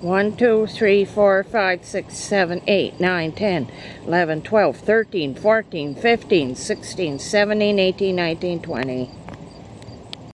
1, 2, 3, 4, 5, 6, 7, 8, 9, 10, 11, 12, 13, 14, 15, 16, 17, 18, 19, 20.